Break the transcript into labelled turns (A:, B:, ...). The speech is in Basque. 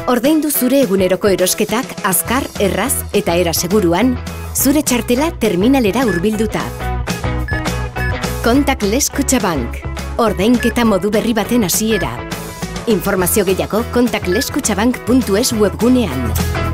A: Ordaindu zure eguneroko erosketak azkar, erraz eta era seguruan, zure txartela terminalera hurbilduta. Contactless Kutxabank. Ordainketa modu berri baten hasiera. Informazio gehiago contactlesskutxabank.es webgunean.